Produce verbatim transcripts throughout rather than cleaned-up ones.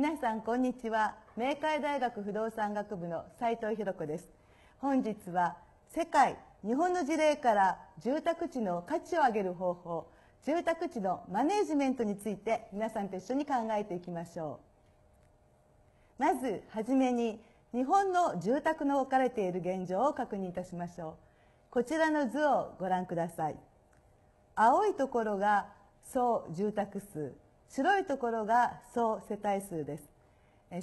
皆さんこんにちは。明海大学不動産学部の斉藤博子です。本日は世界日本の事例から住宅地の価値を上げる方法、住宅地のマネージメントについて皆さんと一緒に考えていきましょう。まずはじめに日本の住宅の置かれている現状を確認いたしましょう。こちらの図をご覧ください。青いところが総住宅数、白いところが総世帯数です。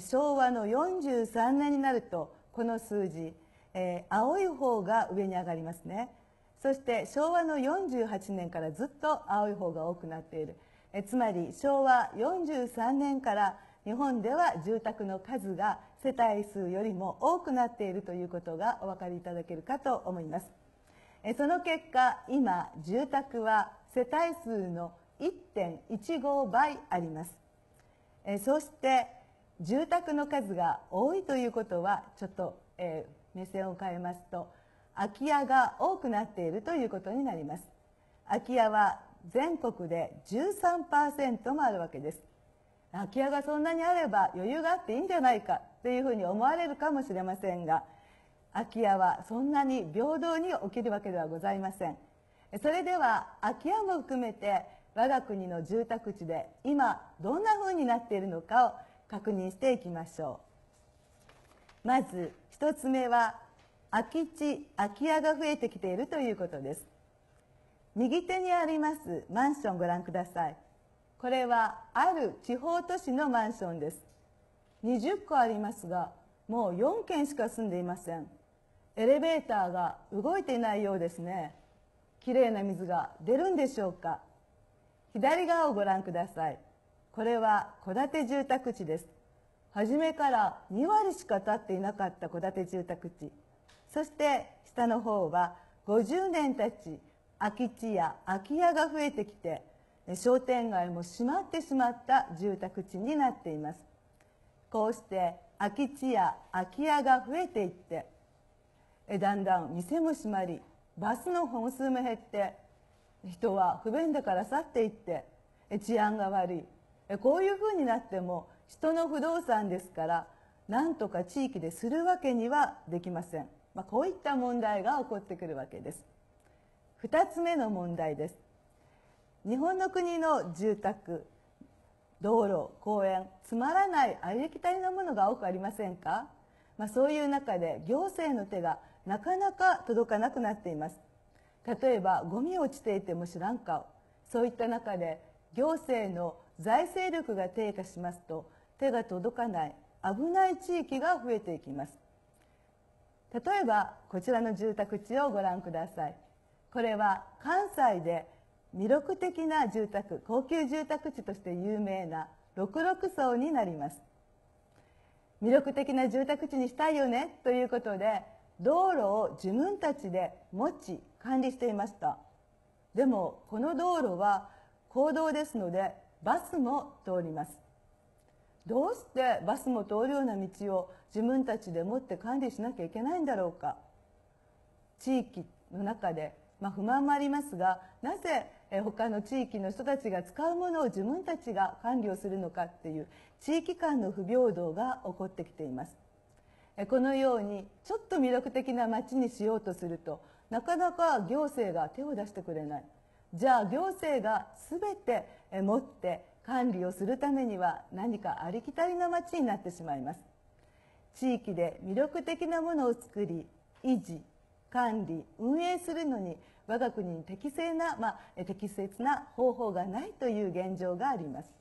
昭和のよんじゅうさんねんになるとこの数字、えー、青い方が上に上がりますね。そして昭和のよんじゅうはちねんからずっと青い方が多くなっている。えつまり昭和よんじゅうさんねんから日本では住宅の数が世帯数よりも多くなっているということがお分かりいただけるかと思います。えその結果、今住宅は世帯数の いってんいちご 倍あります。えそして住宅の数が多いということはちょっと、えー、目線を変えますと空き家が多くなっているということになります。空き家は全国で じゅうさんパーセント もあるわけです。空き家がそんなにあれば余裕があっていいんじゃないかというふうに思われるかもしれませんが、空き家はそんなに平等に起きるわけではございません。それでは空き家も含めて我が国の住宅地で今どんなふうになっているのかを確認していきましょう。まず一つ目は空き地、空き家が増えてきているということです。右手にありますマンションをご覧ください。これはある地方都市のマンションです。にじゅっこありますがもうよんけんしか住んでいません。エレベーターが動いていないようですね。きれいな水が出るんでしょうか。左側をご覧ください。これは戸建て住宅地です。初めからにわりしか建っていなかった戸建て住宅地。そして下の方はごじゅうねん経ち空き地や空き家が増えてきて商店街も閉まってしまった住宅地になっています。こうして空き地や空き家が増えていってだんだん店も閉まりバスの本数も減って人は不便だから去っていって治安が悪い、こういうふうになっても人の不動産ですから何とか地域でするわけにはできません。まあ、こういった問題が起こってくるわけです。ふたつめの問題です。日本の国の住宅、道路、公園、つまらないありきたりなものが多くありませんか。まあ、そういう中で行政の手がなかなか届かなくなっています。例えばゴミ落ちていても知らん顔。そういった中で行政の財政力が低下しますと手が届かない危ない地域が増えていきます。例えばこちらの住宅地をご覧ください。これは関西で魅力的な住宅、高級住宅地として有名なろくろく層になります。魅力的な住宅地にしたいよねということで道路を自分たちで持ち管理していました。でもこの道路は公道ですのでバスも通ります。どうしてバスも通るような道を自分たちで持って管理しなきゃいけないんだろうか。地域の中で、まあ、不満もありますが、なぜ他の地域の人たちが使うものを自分たちが管理をするのかっていう地域間の不平等が起こってきています。このようにちょっと魅力的な街にしようとするとなかなか行政が手を出してくれない。じゃあ行政が全て持って管理をするためには何かありきたりな街になってしまいます。地域で魅力的なものを作り維持管理運営するのに我が国に適正な、まあ、適切な方法がないという現状があります。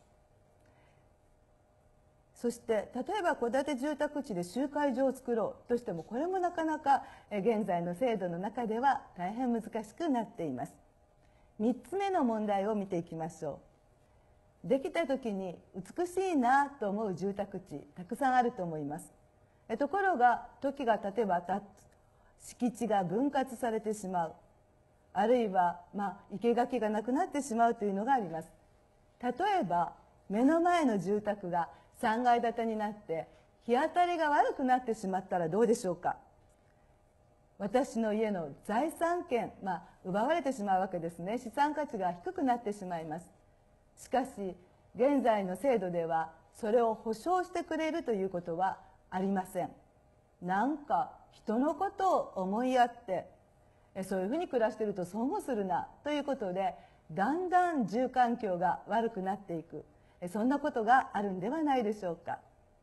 そして例えば戸建て住宅地で集会所を作ろうとしてもこれもなかなか現在の制度の中では大変難しくなっています。みっつめの問題を見ていきましょう。できた時に美しいなと思う住宅地たくさんあると思います。ところが時が経てば経つ敷地が分割されてしまう、あるいは、まあ、生垣がなくなってしまうというのがあります。例えば目の前の住宅がさんがい建てになって日当たりが悪くなってしまったらどうでしょうか。私の家の財産権、まあ、奪われてしまうわけですね。資産価値が低くなってしまいます。しかし現在の制度ではそれを保証してくれるということはありません。なんか人のことを思いやってそういうふうに暮らしていると損をするなということで、だんだん住環境が悪くなっていく、そんなことがあるんではないでしょうか。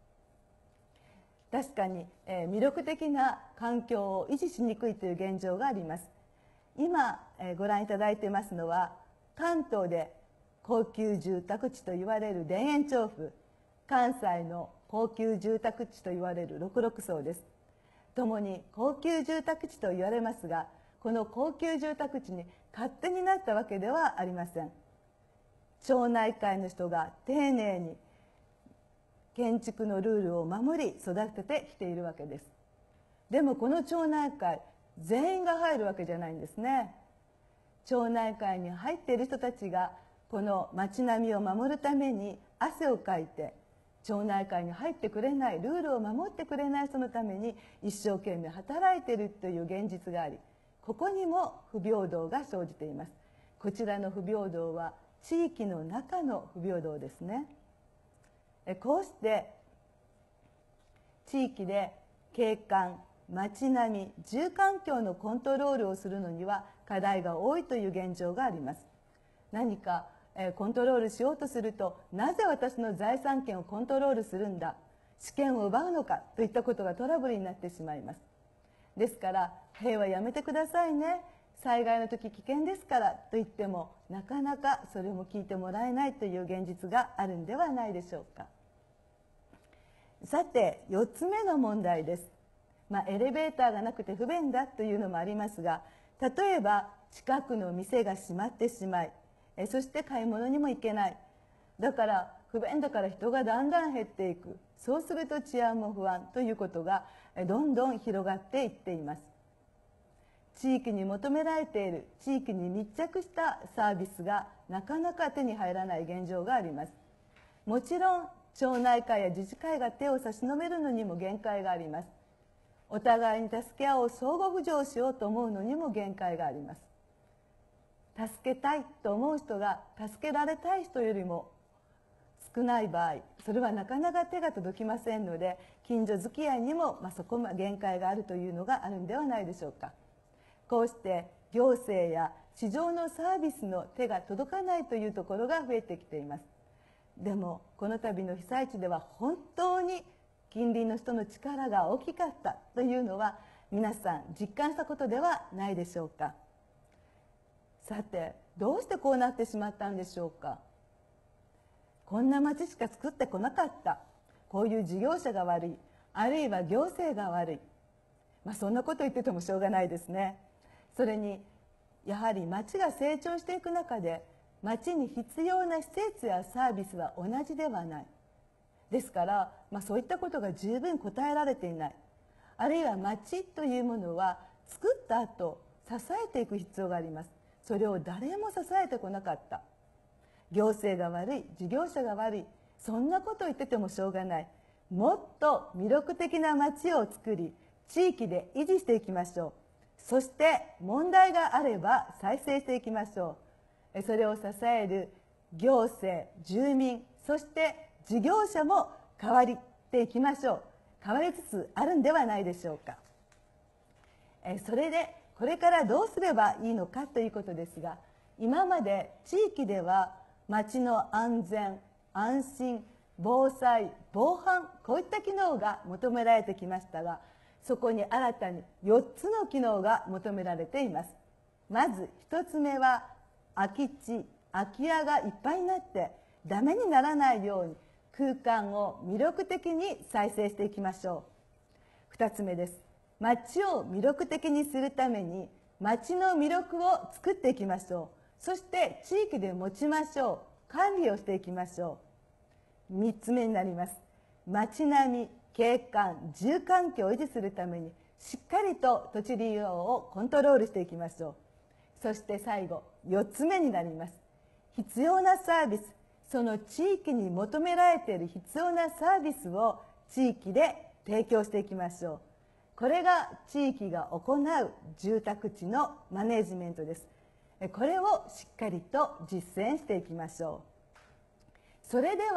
確かに、えー、魅力的な環境を維持しにくいという現状があります。今、えー、ご覧いただいていますのは、関東で高級住宅地といわれる田園調布、関西の高級住宅地といわれる六麓荘です。ともに高級住宅地と言われますが、この高級住宅地に勝手になったわけではありません。町内会の人が丁寧に建築のルールを守り育ててきているわけです。でもこの町内会全員が入るわけじゃないんですね。町内会に入っている人たちがこの町並みを守るために汗をかいて、町内会に入ってくれない、ルールを守ってくれない人のために一生懸命働いているという現実があり、ここにも不平等が生じています。こちらの不平等は地域の中の不平等ですね。こうして地域で景観、街並み、住環境のコントロールをするのには課題が多いという現状があります。何かコントロールしようとすると、なぜ私の財産権をコントロールするんだ、主権を奪うのかといったことがトラブルになってしまいます。ですから平和やめてくださいね、災害の時危険ですからと言っても、なかなかそれも聞いてもらえないという現実があるんではないでしょうか。さてよっつめの問題です。まあ、エレベーターがなくて不便だというのもありますが、例えば近くの店が閉まってしまい、えそして買い物にも行けない、だから不便だから人がだんだん減っていく、そうすると治安も不安ということがどんどん広がっていっています。地域に求められている地域に密着したサービスがなかなか手に入らない現状があります。もちろん町内会や自治会が手を差し伸べるのにも限界があります。お互いに助け合おう、相互扶助しようと思うのにも限界があります。助けたいと思う人が助けられたい人よりも少ない場合、それはなかなか手が届きませんので、近所付き合いにもまあそこまで限界があるというのがあるんではないでしょうか。こうして行政や市場のサービスの手が届かないというところが増えてきています。でもこの度の被災地では本当に近隣の人の力が大きかったというのは皆さん実感したことではないでしょうか。さてどうしてこうなってしまったんでしょうか。こんな町しか作ってこなかった、こういう事業者が悪い、あるいは行政が悪い、まあ、そんなこと言っててもしょうがないですね。それにやはり町が成長していく中で、町に必要な施設やサービスは同じではない。ですから、まあ、そういったことが十分答えられていない。あるいは町というものは作った後支えていく必要があります。それを誰も支えてこなかった。行政が悪い、事業者が悪い、そんなことを言っててもしょうがない。もっと魅力的な町を作り、地域で維持していきましょう。そして問題があれば再生していきましょう。それを支える行政、住民、そして事業者も変わっていきましょう。変わりつつあるんではないでしょうか。それでこれからどうすればいいのかということですが、今まで地域では町の安全、安心、防災、防犯、こういった機能が求められてきましたが、そこに新たによっつの機能が求められています。まずひとつめは、空き地、空き家がいっぱいになってダメにならないように空間を魅力的に再生していきましょう。ふたつめです。町を魅力的にするために町の魅力を作っていきましょう。そして地域で持ちましょう。管理をしていきましょう。みっつめになります。町並み、景観、住環境を維持するためにしっかりと土地利用をコントロールしていきましょう。そして最後、よっつめになります。必要なサービス、その地域に求められている必要なサービスを地域で提供していきましょう。これが地域が行う住宅地のマネジメントです。これをしっかりと実践していきましょう。それでは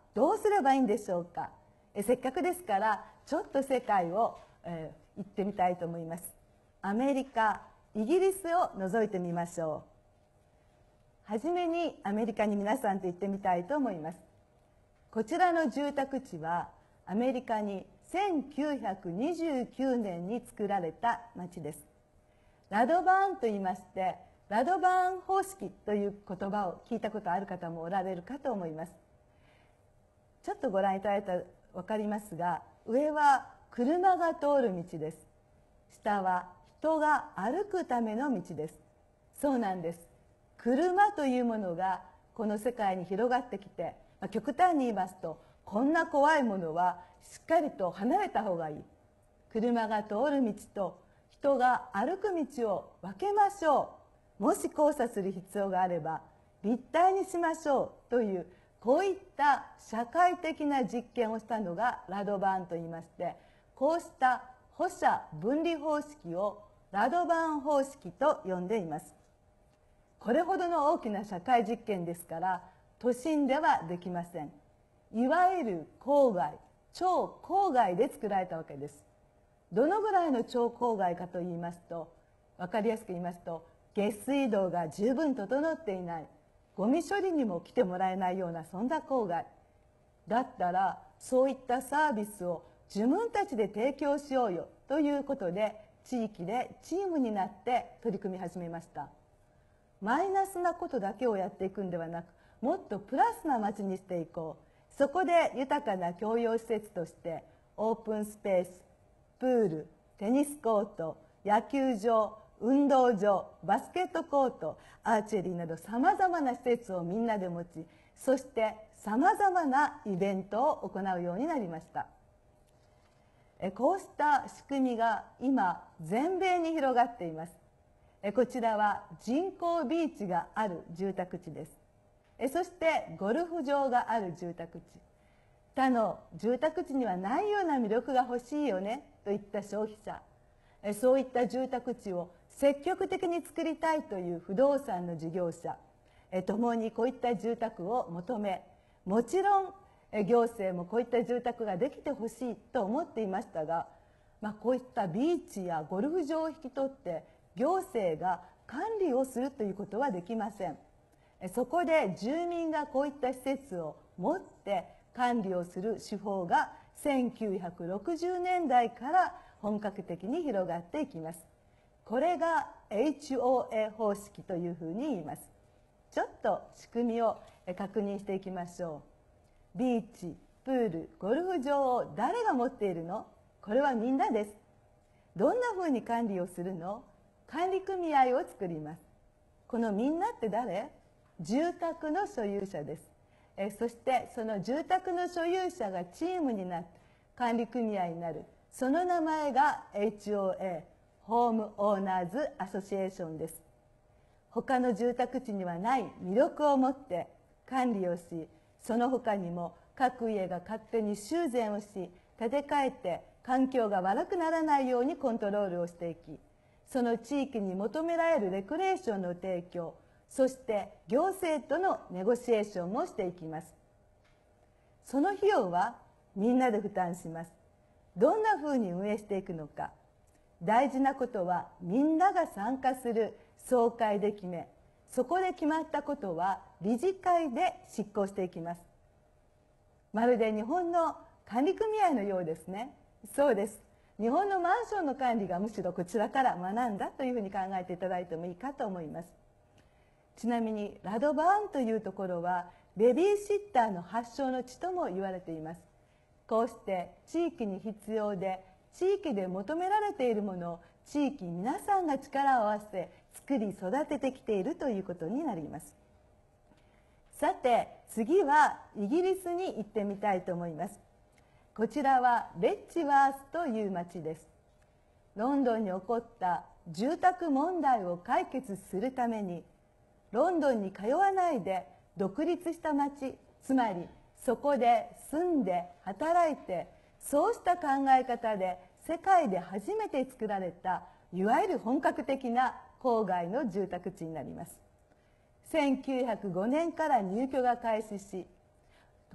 どうすればいいんでしょうか。えせっかくですからちょっと世界を、えー、行ってみたいと思います。アメリカ、イギリスを覗いてみましょう。はじめにアメリカに皆さんと行ってみたいと思います。こちらの住宅地はアメリカにせんきゅうひゃくにじゅうきゅうねんに作られた町です。ラドバーンと言いまして、ラドバーン方式という言葉を聞いたことある方もおられるかと思います。ちょっとご覧いただいたら分かりますが、上は車が通る道です。下は人が歩くための道です。そうなんです。車というものがこの世界に広がってきて、極端に言いますと、こんな怖いものはしっかりと離れた方がいい。車が通る道と人が歩く道を分けましょう。もし交差する必要があれば立体にしましょうという、こういった社会的な実験をしたのがラドバーンといいまして、こうした歩射分離方式をラドバーン方式と呼んでいます。これほどの大きな社会実験ですから都心ではできません。いわゆる郊外、超郊外で作られたわけです。どのぐらいの超郊外かと言いますと、分かりやすく言いますと、下水道が十分整っていない、ゴミ処理にも来てもらえないような、そんな郊外だったら、そういったサービスを自分たちで提供しようよということで、地域でチームになって取り組み始めました。マイナスなことだけをやっていくんではなく、もっとプラスな街にしていこう。そこで豊かな共用施設としてオープンスペース、プール、テニスコート、野球場、運動場、バスケットコート、アーチェリーなどさまざまな施設をみんなで持ち、そしてさまざまなイベントを行うようになりました。こうした仕組みが今全米に広がっています。こちらは人工ビーチがある住宅地です。そしてゴルフ場がある住宅地。他の住宅地にはないような魅力が欲しいよねといった消費者、そういった住宅地を積極的に作りたいという不動産の事業者ともにこういった住宅を求め、もちろん行政もこういった住宅ができてほしいと思っていましたが、まあ、こういったビーチやゴルフ場を引き取って行政が管理をするということはできません。そこで住民がこういった施設を持って管理をする手法がせんきゅうひゃくろくじゅうねんだいから本格的に広がっていきます。これが エイチオーエー 方式というふうに言います。ちょっと仕組みを確認していきましょう。ビーチ、プール、ゴルフ場を誰が持っているの？これはみんなです。どんなふうに管理をするの？管理組合を作ります。このみんなって誰？住宅の所有者です。えそしてその住宅の所有者がチームになって管理組合になる。その名前が エイチオーエー、ホームオーナーズアソシエーションです。他の住宅地にはない魅力を持って管理をし、その他にも各家が勝手に修繕をし、建て替えて環境が悪くならないようにコントロールをしていき、その地域に求められるレクレーションの提供、そして行政とのネゴシエーションもしていきます。その費用はみんなで負担します。どんなふうに運営していくのか。大事なことはみんなが参加する総会で決め、そこで決まったことは理事会で執行していきます。まるで日本の管理組合のようですね。そうです。日本のマンションの管理がむしろこちらから学んだというふうに考えていただいてもいいかと思います。ちなみにラドバーンというところはベビーシッターの発祥の地とも言われています。こうして地域に必要で地域で求められているものを地域皆さんが力を合わせ作り育ててきているということになります。さて次はイギリスに行ってみたいと思います。こちらはレッチワースという町です。ロンドンに起こった住宅問題を解決するためにロンドンに通わないで独立した町、つまりそこで住んで働いて、そうした考え方で世界で初めて作られたいわゆる本格的な郊外の住宅地になります。せんきゅうひゃくごねんから入居が開始し、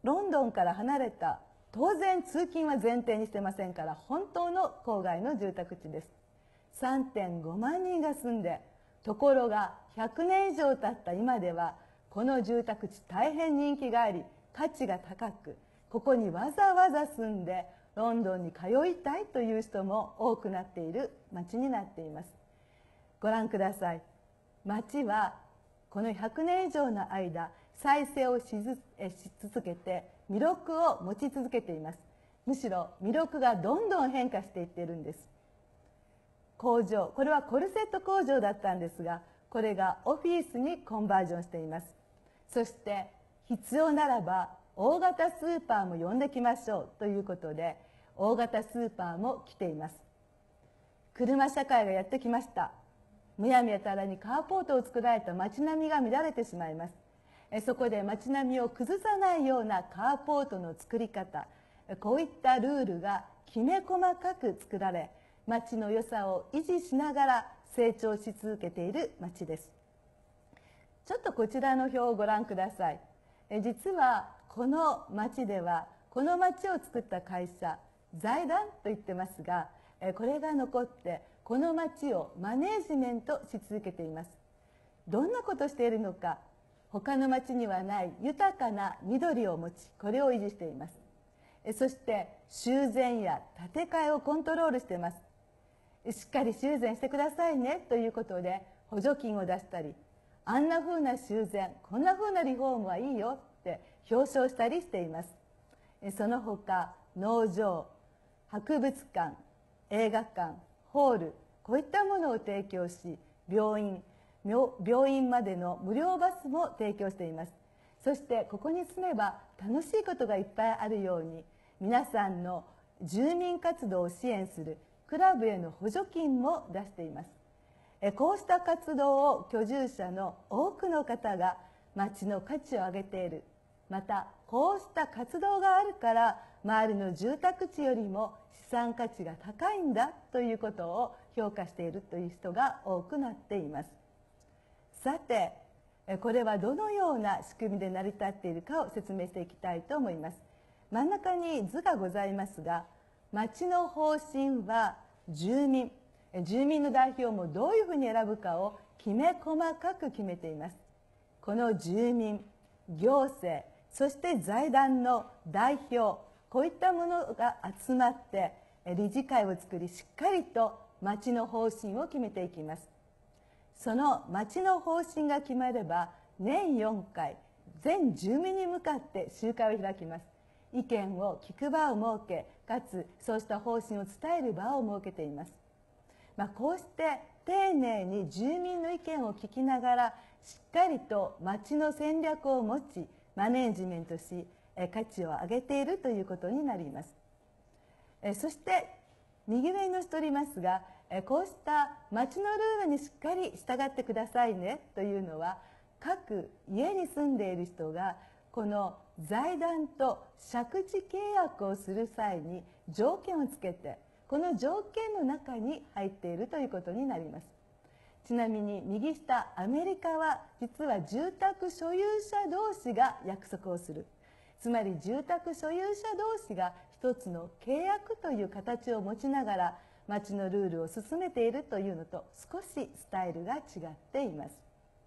ロンドンから離れた、当然通勤は前提にしてませんから、本当の郊外の住宅地です。さんてんごまんにんが住んで、ところがひゃくねん以上経った今では、この住宅地大変人気があり、価値が高く、ここにわざわざ住んでロンドンに通いたいという人も多くなっている町になっています。ご覧ください。町はこのひゃくねん以上の間、再生をしずえし続けて魅力を持ち続けています。むしろ魅力がどんどん変化していっているんです。工場、これはコルセット工場だったんですが、これがオフィスにコンバージョンしています。そして必要ならば大型スーパーも呼んできましょうということで、大型スーパーも来ています。車社会がやってきました。むやみやたらにカーポートを作られた街並みが乱れてしまいます。そこで街並みを崩さないようなカーポートの作り方、こういったルールがきめ細かく作られ、街の良さを維持しながら成長し続けている街です。ちょっとこちらの表をご覧ください。実はこの町では、この町を作った会社、財団と言ってますが、これが残ってこの町をマネージメントし続けています。どんなことをしているのか、他の町にはない豊かな緑を持ち、これを維持しています。そして修繕や建て替えをコントロールしています。しっかり修繕してくださいねということで補助金を出したり、あんな風な修繕、こんな風なリフォームはいいよって表彰したりしています。その他、農場、博物館、映画館、ホール、こういったものを提供し、病院、病院までの無料バスも提供しています。そしてここに住めば楽しいことがいっぱいあるように、皆さんの住民活動を支援するクラブへの補助金も出しています。こうした活動を居住者の多くの方が町の価値を上げている。またこうした活動があるから周りの住宅地よりも資産価値が高いんだということを評価しているという人が多くなっています。さて、これはどのような仕組みで成り立っているかを説明していきたいと思います。真ん中に図がございますが、町の方針は住民、住民の代表もどういうふうに選ぶかをきめ細かく決めています。この住民、行政、そして財団の代表、こういったものが集まって理事会を作り、しっかりと町の方針を決めていきます。その町の方針が決まれば、年よんかい全住民に向かって集会を開きます。意見を聞く場を設け、かつそうした方針を伝える場を設けています。まあ、こうして丁寧に住民の意見を聞きながら、しっかりと町の戦略を持ちマネージメントし、価値を上げているということになります。そして右上に載せておりますが、こうした町のルールにしっかり従ってくださいねというのは、各家に住んでいる人がこの財団と借地契約をする際に条件をつけて、この条件の中に入っているということになります。ちなみに右下、アメリカは実は住宅所有者同士が約束をする。つまり住宅所有者同士が一つの契約という形を持ちながら町のルールを進めているというのと少しスタイルが違っています。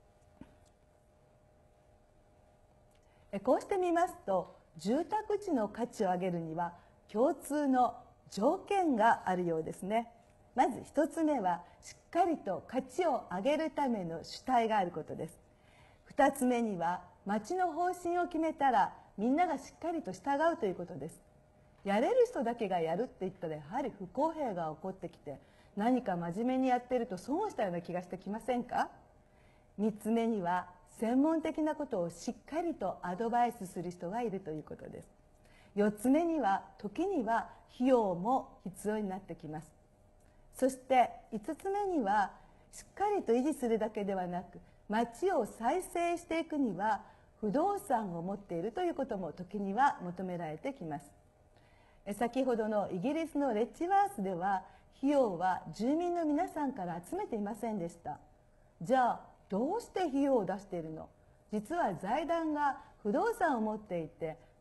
こうしてみますと、住宅地の価値を上げるには共通の条件があるようですね。まず一つ目は、しっかりと価値を上げるための主体があることです。二つ目には、町の方針を決めたらみんながしっかりと従うということです。やれる人だけがやるって言ったら、やはり不公平が起こってきて、何か真面目にやっていると損をしたような気がしてきませんか？三つ目には、専門的なことをしっかりとアドバイスする人がいるということです。四つ目には、時には費用も必要になってきます。そして五つ目には、しっかりと維持するだけではなく、町を再生していくには不動産を持っているということも時には求められてきます。先ほどのイギリスのレッチワースでは、費用は住民の皆さんから集めていませんでした。じゃあどうして費用を出しているの？実は財団が不動産を持っていて、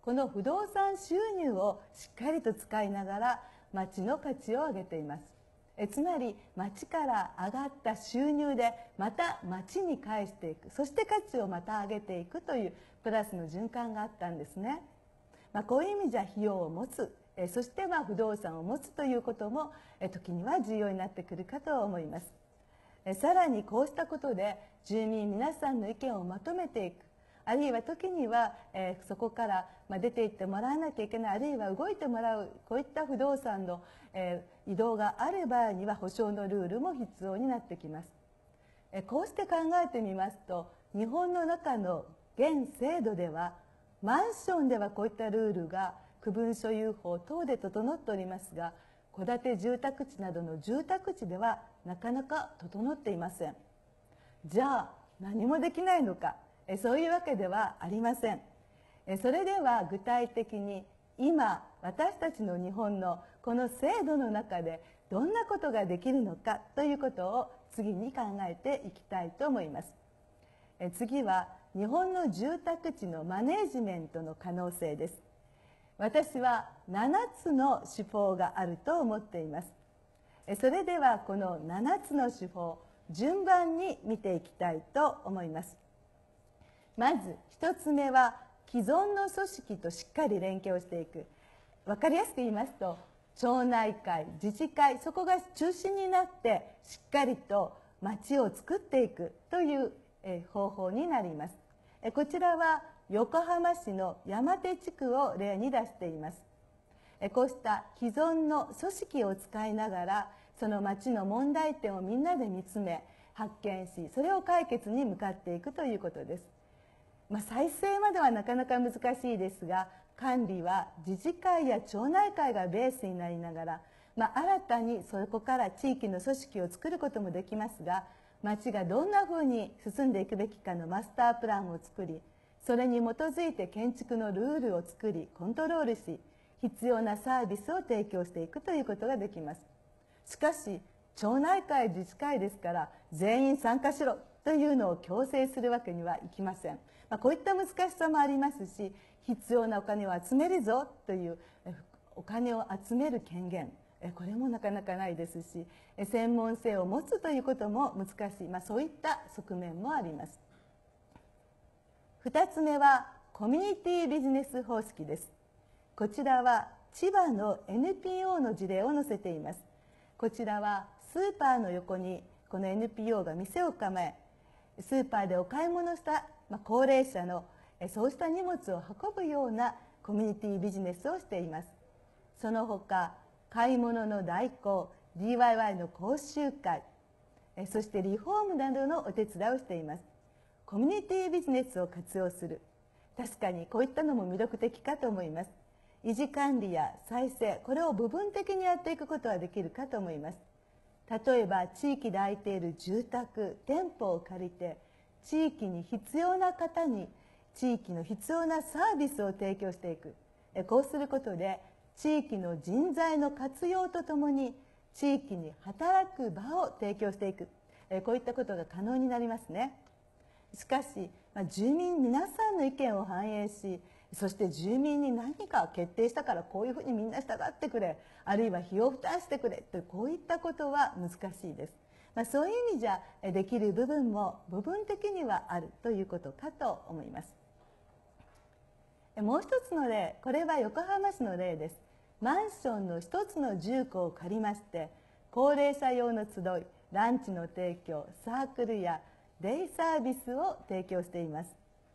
この不動産収入をしっかりと使いながら町の価値を上げています。えつまり町から上がった収入でまた町に返していく、そして価値をまた上げていくというプラスの循環があったんですね。まあ、こういう意味じゃ費用を持つ、えそしてまあ不動産を持つということもえ時には重要になってくるかと思います。えさらにこうしたことで住民皆さんの意見をまとめていく、あるいは時には、えー、そこから、まあ、出て行ってもらわなきゃいけない、あるいは動いてもらう、こういった不動産の、えー、移動がある場合には保証のルールも必要になってきます。えー、こうして考えてみますと、日本の中の現制度ではマンションではこういったルールが区分所有法等で整っておりますが、戸建て住宅地などの住宅地ではなかなか整っていません。じゃあ何もできないのか、そういうわけではありません。それでは具体的に今私たちの日本のこの制度の中でどんなことができるのかということを次に考えていきたいと思います。次は日本の住宅地のマネージメントの可能性です。私はななつの手法があると思っています。それではこのななつの手法、順番に見ていきたいと思います。まず一つ目は既存の組織としっかり連携をしていく。分かりやすく言いますと、町内会、自治会、そこが中心になってしっかりと町を作っていくという方法になります。こちらは横浜市の山手地区を例に出しています。こうした既存の組織を使いながら、その町の問題点をみんなで見つめ発見し、それを解決に向かっていくということです。まあ、再生まではなかなか難しいですが、管理は自治会や町内会がベースになりながら、まあ、新たにそこから地域の組織を作ることもできますが、町がどんなふうに進んでいくべきかのマスタープランを作り、それに基づいて建築のルールを作りコントロールし、必要なサービスを提供していくということができます。しかし町内会自治会ですから全員参加しろというのを強制するわけにはいきません。まあ、こういった難しさもありますし、必要なお金を集めるぞというお金を集める権限、これもなかなかないですし、専門性を持つということも難しい、まあ、そういった側面もあります。ふたつめはコミュニティビジネス方式です。こちらは千葉の エヌピーオー の事例を載せています。こちらはスーパーの横にこの エヌピーオー が店を構え、スーパーでお買い物した、まあ、高齢者のそうした荷物を運ぶようなコミュニティビジネスをしています。その他買い物の代行、 ディーアイワイ の講習会、そしてリフォームなどのお手伝いをしています。コミュニティビジネスを活用する、確かにこういったのも魅力的かと思います。維持管理や再生、これを部分的にやっていくことはできるかと思います。例えば地域で空いている住宅、店舗を借りて地域に必要な方に地域の必要なサービスを提供していく。こうすることで地域の人材の活用とともに地域に働く場を提供していく、こういったことが可能になりますね。しかし住民皆さんの意見を反映し、そして住民に何か決定したからこういうふうにみんな従ってくれ、あるいは費用負担してくれという、こういったことは難しいです。まあ、そういう意味じゃできる部分も部分的にはあるということかと思います。もう一つの例、これは横浜市の例です。マンションの一つの住戸を借りまして、高齢者用の集い、ランチの提供、サークルやデイサービスを提供しています。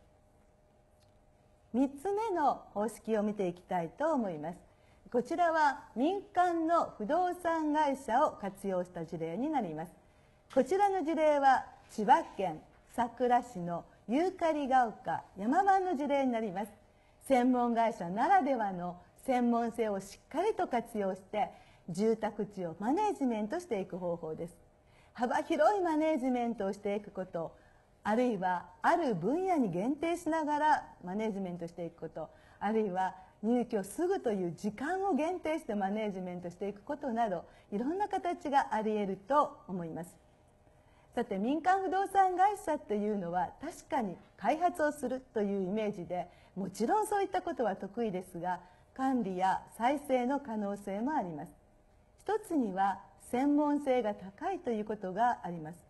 みっつめの方式を見ていきたいと思います。こちらは民間の不動産会社を活用した事例になります。こちらの事例は千葉県佐倉市のユーカリが丘山湾の事例になります。専門会社ならではの専門性をしっかりと活用して住宅地をマネジメントしていく方法です。幅広いマネジメントをしていくこと、あるいはある分野に限定しながらマネジメントしていくこと、あるいは入居すぐという時間を限定してマネジメントしていくことなど、いろんな形があり得ると思います。 さて、民間不動産会社というのは確かに開発をするというイメージで、もちろんそういったことは得意ですが、管理や再生の可能性もあります。一つには専門性が高いということがあります。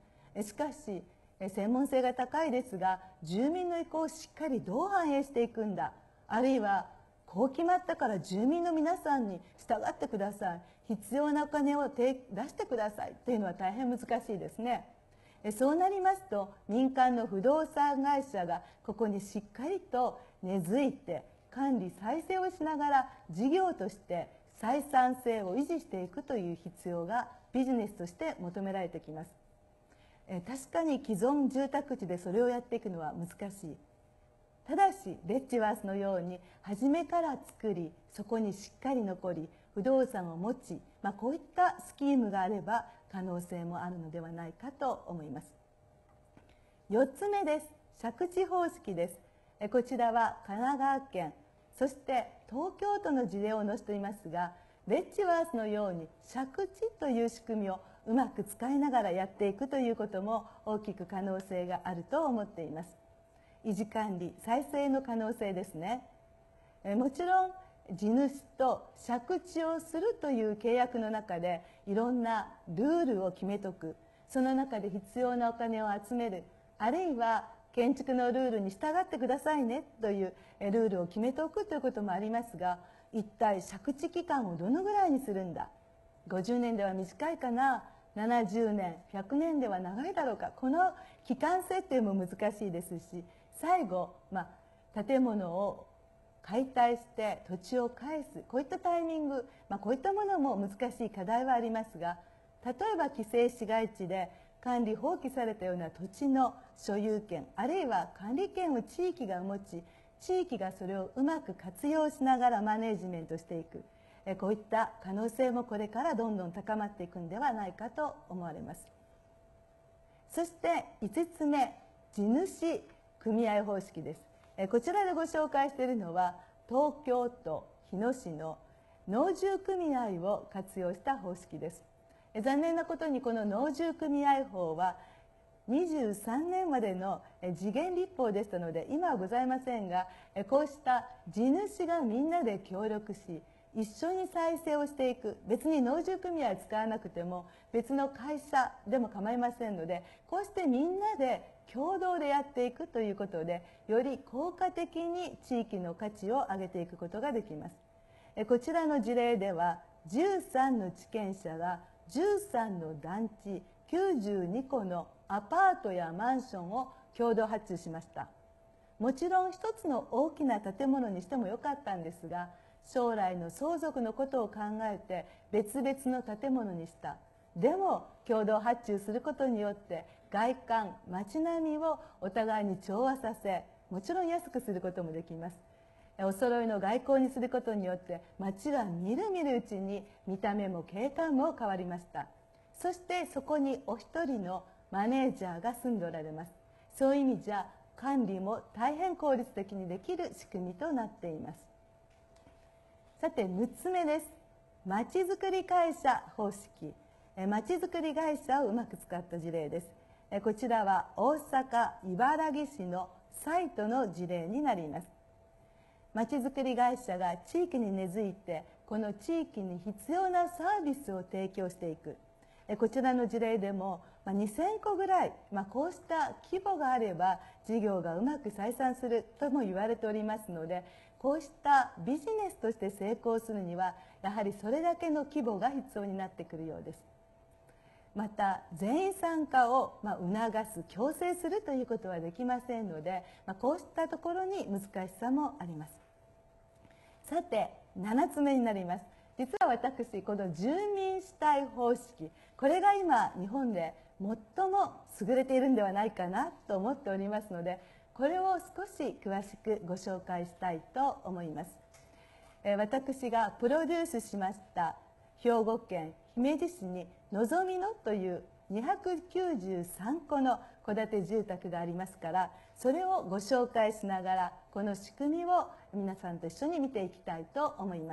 しかし専門性が高いですが、住民の意向をしっかりどう反映していくんだ、あるいはこう決まったから住民の皆さんに従ってください、必要なお金を出してくださいというのは大変難しいですね。そうなりますと、民間の不動産会社がここにしっかりと根付いて管理再生をしながら事業として採算性を維持していくという必要がビジネスとして求められてきます。確かに既存住宅地でそれをやっていくのは難しい。ただしレッチワースのように初めから作り、そこにしっかり残り不動産を持ち、まあ、こういったスキームがあれば可能性もあるのではないかと思います。よっつめです。借地方式です。こちらは神奈川県、そして東京都の事例を載せていますが、レッチワースのように借地という仕組みをうまく使いながらやっていくということも大きく可能性があると思っています。維持管理再生の可能性ですね。もちろん地主と借地をするという契約の中でいろんなルールを決めとく、その中で必要なお金を集める、あるいは建築のルールに従ってくださいねというルールを決めておくということもありますが、一体借地期間をどのぐらいにするんだ、ごじゅうねんでは短いかな、ななじゅうねんひゃくねんでは長いだろうか、この期間設定も難しいですし、最後、まあ、建物を解体して土地を返す、こういったタイミング、まあ、こういったものも難しい課題はありますが、例えば規制市街地で管理放棄されたような土地の所有権、あるいは管理権を地域が持ち、地域がそれをうまく活用しながらマネジメントしていく、こういった可能性もこれからどんどん高まっていくんではないかと思われます。そしていつつめ、地主組合方式です。こちらでご紹介しているのは東京都日野市の農住組合を活用した方式です。残念なことにこの農住組合法はにじゅうさんねんまでの時限立法でしたので今はございませんが、こうした地主がみんなで協力し一緒に再生をしていく、別に農住組合を使わなくても別の会社でも構いませんので、こうしてみんなで共同でやっていくということで、より効果的に地域の価値を上げていくことができます。こちらの事例ではじゅうさんの地権者がじゅうさんの団地きゅうじゅうにこのアパートやマンションを共同発注しました。もちろん一つの大きな建物にしてもよかったんですが、将来の相続のことを考えて別々の建物にした。でも共同発注することによって外観、街並みをお互いに調和させ、もちろん安くすることもできます。お揃いの外交にすることによって街はみるみるうちに見た目も景観も変わりました。そしてそこにお一人のマネージャーが住んでおられます。そういう意味じゃ管理も大変効率的にできる仕組みとなっています。さてむっつめです。まちづくり会社方式。まちづくり会社をうまく使った事例です。こちらは大阪・茨木市のサイトの事例になります。まちづくり会社が地域に根付いてこの地域に必要なサービスを提供していく。こちらの事例でもにせんこぐらい、まあ、こうした規模があれば事業がうまく採算するとも言われておりますので、こうしたビジネスとして成功するにはやはりそれだけの規模が必要になってくるようです。また全員参加をまあ促す、強制するということはできませんので、まあ、こうしたところに難しさもあります。さてななつめになります。実は私この住民主体方式、これが今日本で最も優れているんではないかなと思っておりますので、これを少し詳しくご紹介したいと思います。私がプロデュースしました兵庫県姫路市にのぞみのというにひゃくきゅうじゅうさんこの戸建て住宅がありますから、それをご紹介しながらこの仕組みを皆さんと一緒に見ていきたいと思います。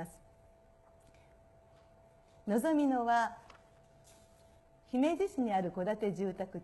のぞみのは姫路市にある戸建て住宅地、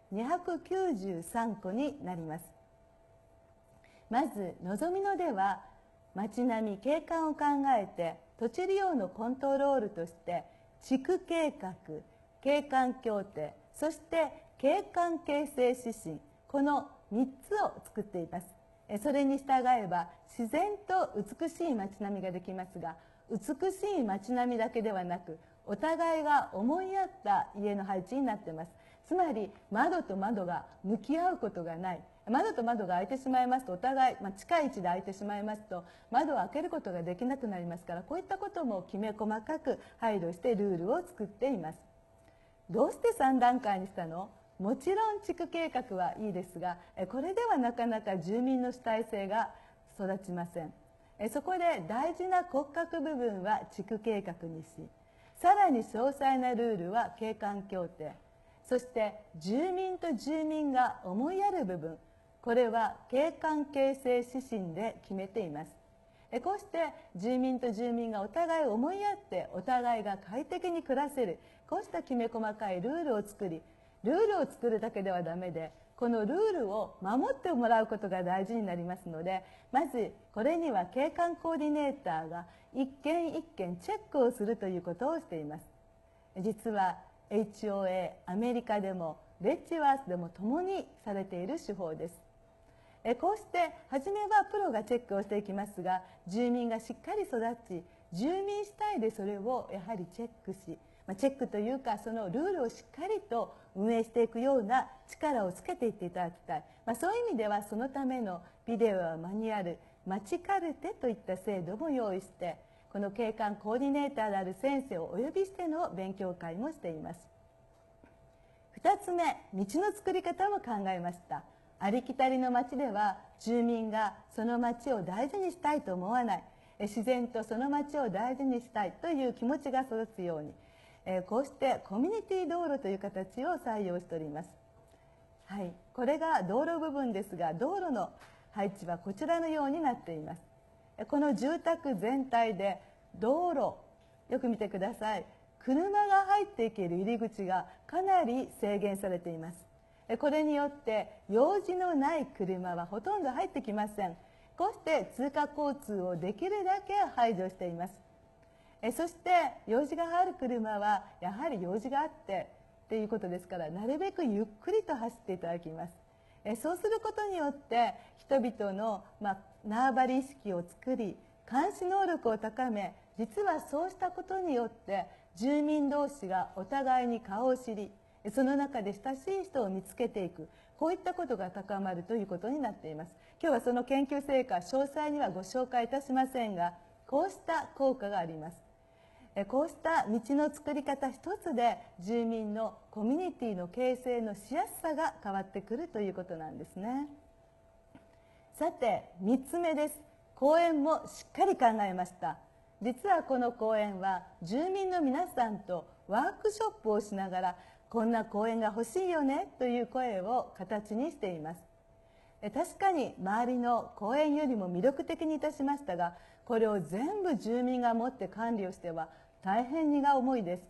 にひゃくきゅうじゅうさんこになります。まずのぞみのでは、町並み景観を考えて土地利用のコントロールとして地区計画、景観協定、そして景観形成指針、このみっつを作っています。それに従えば自然と美しい町並みができますが、美しい町並みだけではなく、お互いが思い合った家の配置になっています。つまり窓と窓が向き合うことがない。窓と窓が開いてしまいますと、お互い、まあ、近い位置で開いてしまいますと窓を開けることができなくなりますから、こういったこともきめ細かく配慮してルールを作っています。どうしてさんだんかいにしたの？もちろん地区計画はいいですが、これではなかなか住民の主体性が育ちません。そこで大事な骨格部分は地区計画にし、さらに詳細なルールは景観協定、そして住民と住民が思いやる部分、これは景観形成指針で決めています。こうして住民と住民がお互い思いやってお互いが快適に暮らせる、こうしたきめ細かいルールを作り、ルールを作るだけではダメで、このルールを守ってもらうことが大事になりますので、まずこれには景観コーディネーターが一軒一軒チェックをするということをしています。実は エイチオーエー アメリカでもレッチワースでも共にされている手法です。こうして初めはプロがチェックをしていきますが、住民がしっかり育ち、住民主体でそれをやはりチェックし、チェックというかそのルールをしっかりと運営していくような力をつけていっていただきたい、まあ、そういう意味ではそのためのビデオやマニュアル、街カルテといった制度も用意して、この景観コーディネーターである先生をお呼びしての勉強会もしています。ふたつめ、道の作り方も考えました。ありきたりの町では住民がその町を大事にしたいと思わない、自然とその町を大事にしたいという気持ちが育つように、こうしてコミュニティ道路という形を採用しております。はい、これが道路部分ですが、道路の配置はこちらのようになっています。この住宅全体で道路、よく見てください。車が入っていける入り口がかなり制限されています。これによって用事のない車はほとんど入ってきません。こうして通過交通をできるだけ排除しています。そして用事がある車はやはり用事があってということですから、なるべくゆっくりと走っていただきます。そうすることによって人々の、まあ、縄張り意識を作り、監視能力を高め、実はそうしたことによって住民同士がお互いに顔を知り、その中で親しい人を見つけていく、こういったことが高まるということになっています。今日はその研究成果、詳細にはご紹介いたしませんが、こうした効果があります。こうした道の作り方一つで住民のコミュニティの形成のしやすさが変わってくるということなんですね。さてみっつめです。公園もしっかり考えました。実はこの公園は住民の皆さんとワークショップをしながら、こんな公園が欲しいよねという声を形にしています。確かに周りの公園よりも魅力的にいたしましたが、これを全部住民が持って管理をしては大変荷が重いです。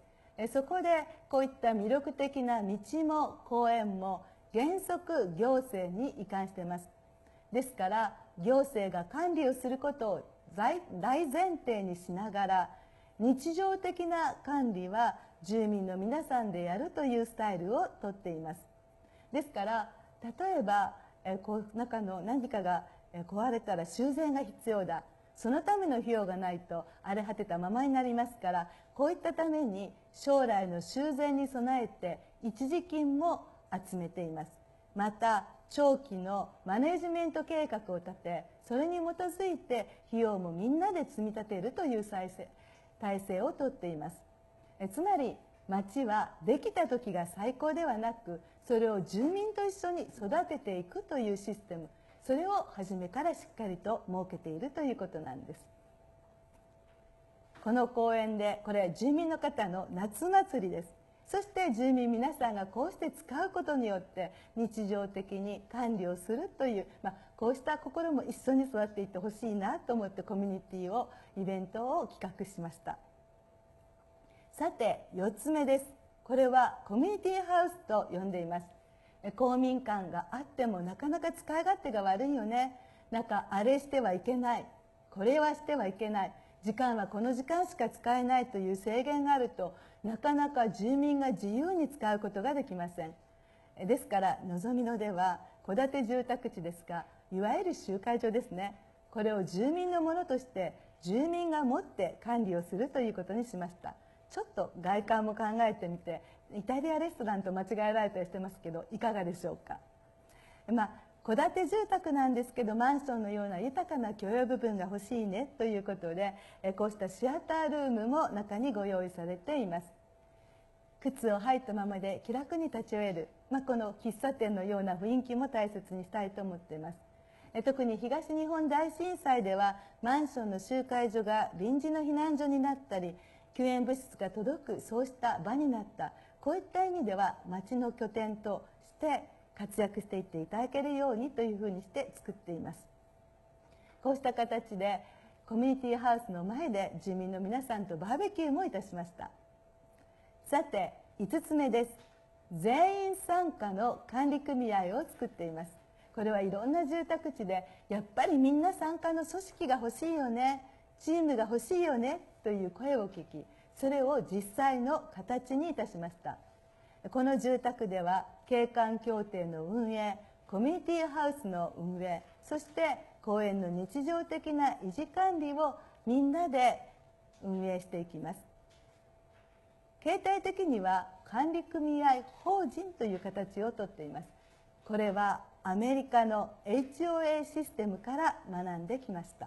そこでこういった魅力的な道も公園も原則行政に移管しています。ですから行政が管理をすることを大前提にしながら、日常的な管理は住民の皆さんでやるというスタイルをとっています。ですから例えばえこう中の何かが壊れたら修繕が必要だ、そのための費用がないと荒れ果てたままになりますから、こういったために将来の修繕に備えて一時金も集めています。また長期のマネジメント計画を立て、それに基づいて費用もみんなで積み立てるという体制体制をとっています。えつまり町はできた時が最高ではなく、それを住民と一緒に育てていくというシステム、それを初めからしっかりと設けているということなんです。この公園で、これは住民の方の夏祭りです。そして住民皆さんがこうして使うことによって日常的に管理をするという、まあ、こうした心も一緒に育っていってほしいなと思ってコミュニティをイベントを企画しました。さてよっつめです。これはコミュニティハウスと呼んでいます。 公民館があってもなかなか使い勝手が悪いよね。なんかあれしてはいけない、これはしてはいけない、時間はこの時間しか使えないという制限があると、なかなか住民が自由に使うことができません。ですからのぞみのでは戸建て住宅地ですが、いわゆる集会所ですね、これを住民のものとして住民が持って管理をするということにしました。ちょっと外観も考えてみて、イタリアレストランと間違えられたりしてますけど、いかがでしょうか。まあ戸建て住宅なんですけど、マンションのような豊かな共用部分が欲しいねということで、こうしたシアタールームも中にご用意されています。靴を履いたままで気楽に立ち寄れる、まあ、この喫茶店のような雰囲気も大切にしたいと思っています。特に東日本大震災ではマンションの集会所が臨時の避難所になったり、救援物資が届くそうした場になった、こういった意味では町の拠点として活躍していっていただけるようにというふうにして作っています。こうした形でコミュニティハウスの前で住民の皆さんとバーベキューもいたしました。さていつつめです。全員参加の管理組合を作っています。これはいろんな住宅地でやっぱりみんな参加の組織が欲しいよね、チームが欲しいよねという声を聞き、それを実際の形にいたしました。この住宅では景観協定の運営、コミュニティハウスの運営、そして公園の日常的な維持管理をみんなで運営していきます。形態的には管理組合法人という形をとっています。これはアメリカの エイチオーエー システムから学んできました。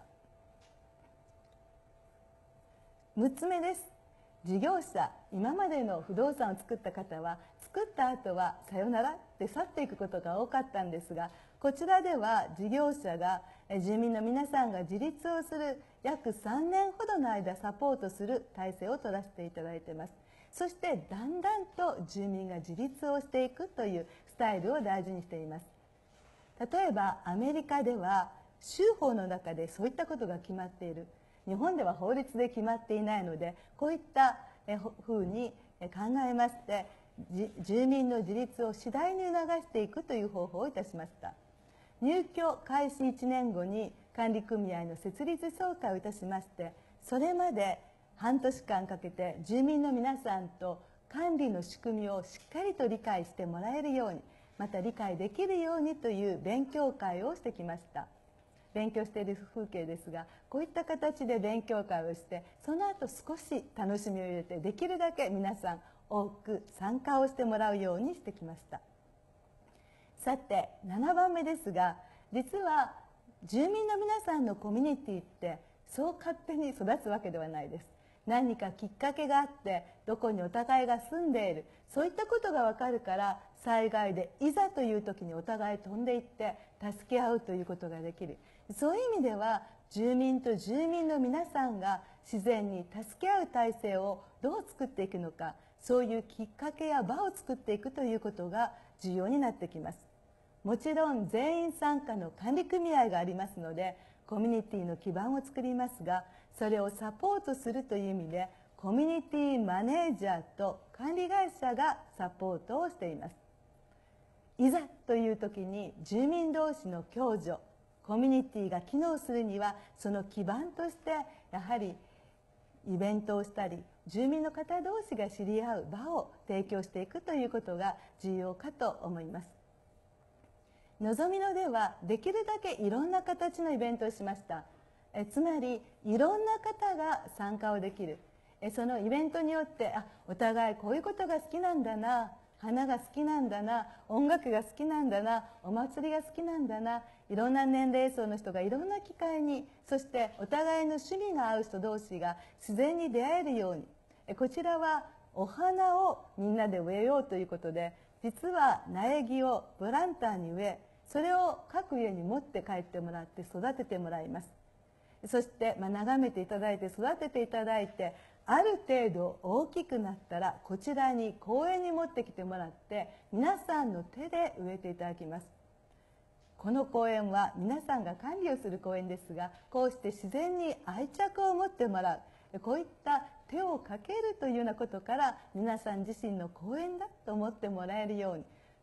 むつめです。事業者、今までの不動産を作った方は作った後はさよならって去っていくことが多かったんですが、こちらでは事業者が住民の皆さんが自立をする約さんねんほどの間サポートする体制を取らせていただいています。そしてだんだんと住民が自立をしていくというスタイルを大事にしています。例えばアメリカでは州法の中でそういったことが決まっている。日本では法律で決まっていないので、こういったふうに考えまして、住民の自立を次第に促していくという方法をいたしました。入居開始いちねんごに管理組合の設立総会をいたしまして、それまで半年間かけて住民の皆さんと管理の仕組みをしっかりと理解してもらえるように、また理解できるようにという勉強会をしてきました。勉強している風景ですが、こういった形で勉強会をして、その後少し楽しみを入れて、できるだけ皆さん多く参加をしてもらうようにしてきました。さてななばんめですが、実は住民の皆さんのコミュニティってそう勝手に育つわけではないです。何かきっかけがあって、どこにお互いが住んでいる、そういったことが分かるから、災害でいざという時にお互い飛んでいって助け合うということができる。そういう意味では住民と住民の皆さんが自然に助け合う体制をどう作っていくのか、そういうきっかけや場を作っていくということが重要になってきます。もちろん全員参加の管理組合がありますので、コミュニティの基盤を作りますが、それをサポートするという意味でコミュニティマネージャーと管理会社がサポートをしています。いざという時に住民同士の共助、コミュニティが機能するにはその基盤としてやはりイベントをしたり、住民の方同士が知り合う場を提供していくということが重要かと思います。のぞみのではできるだけいろんな形のイベントをしました。えつまりいろんな方が参加をできる。えそのイベントによって、あ、お互いこういうことが好きなんだな、花が好きなんだな、音楽が好きなんだな、お祭りが好きなんだな、いろんな年齢層の人がいろんな機会に、そしてお互いの趣味が合う人同士が自然に出会えるように、えこちらはお花をみんなで植えようということで、実は苗木をプランターに植え、それを各家に持って帰ってもらって育ててもらいます。そして、まあ、眺めていただいて育てていただいて、ある程度大きくなったらこちらに公園に持ってきてもらって皆さんの手で植えていただきます。この公園は皆さんが管理をする公園ですが、こうして自然に愛着を持ってもらう、こういった手をかけるというようなことから皆さん自身の公園だと思ってもらえるように、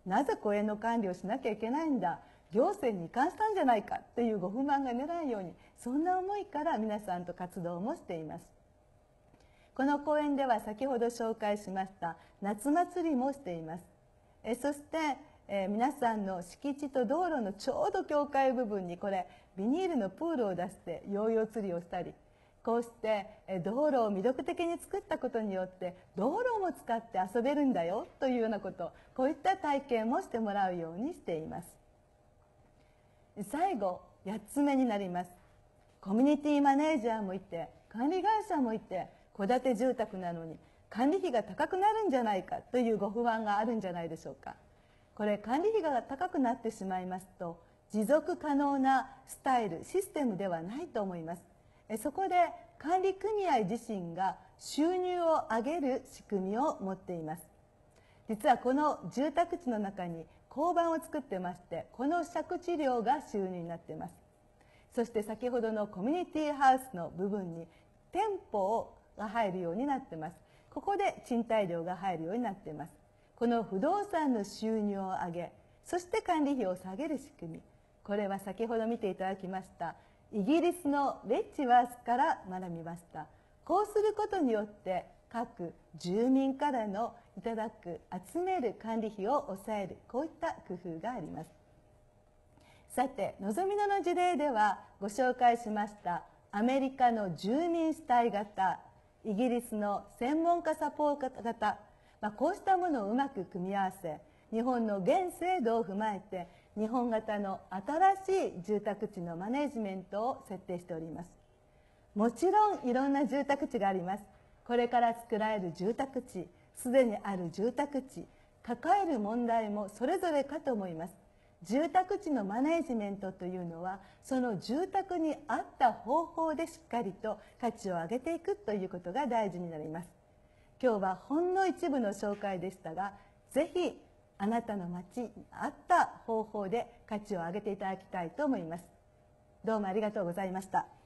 なぜ公園の管理をしなきゃいけないんだ、行政に移管したんじゃないかというご不満が出ないように、そんな思いから皆さんと活動もしています。この公園では先ほど紹介しました夏祭りもしています。えそして、えー、皆さんの敷地と道路のちょうど境界部分にこれビニールのプールを出してヨーヨー釣りをしたり、こうして道路を魅力的に作ったことによって道路も使って遊べるんだよというようなこと、こういった体験もしてもらうようにしています。最後やっつめになります。コミュニティマネージャーもいて管理会社もいて、戸建て住宅なのに管理費が高くなるんじゃないかというご不安があるんじゃないでしょうか。これ管理費が高くなってしまいますと持続可能なスタイルシステムではないと思います。そこで管理組合自身が収入を上げる仕組みを持っています。実はこの住宅地の中に交番を作ってまして、この借地料が収入になっています。そして先ほどのコミュニティハウスの部分に店舗が入るようになっています。ここで賃貸料が入るようになっています。この不動産の収入を上げ、そして管理費を下げる仕組み、これは先ほど見ていただきましたイギリスのレッチワースから学びました。こうすることによって各住民からのいただく集める管理費を抑える、こういった工夫があります。さて、のぞみのの事例ではご紹介しましたアメリカの住民主体型、イギリスの専門家サポート型、まあ、こうしたものをうまく組み合わせ、日本の現制度を踏まえて日本型の新しい住宅地のマネジメントを設定しております。もちろんいろんな住宅地があります。これから作られる住宅地、すでにある住宅地、抱える問題もそれぞれかと思います。住宅地のマネジメントというのは、その住宅に合った方法でしっかりと価値を上げていくということが大事になります。今日はほんの一部の紹介でしたが、ぜひあなたの町に合った方法で価値を上げていただきたいと思います。どうもありがとうございました。